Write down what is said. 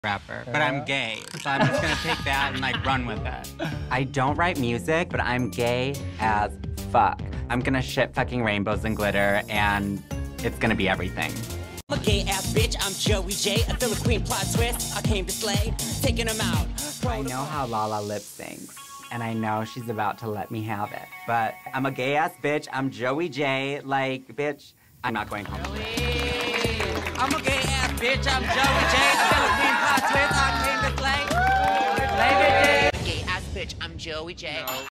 rapper, but I'm gay, so I'm just gonna take that and like run with it. I don't write music, but I'm gay as fuck. I'm gonna ship fucking rainbows and glitter, and it's gonna be everything. I'm a gay ass bitch, I'm Joey J, a Philly Queen plot twist, I came to slay, taking them out. I know how Lala lip syncs, and I know she's about to let me have it, but I'm a gay ass bitch, I'm Joey J, like, bitch, I'm not going home. I'm a gay ass bitch, I'm Joey J, a Philly Queen plot twist, I came to slay. Slay bitches. Gay ass bitch, I'm Joey J. No.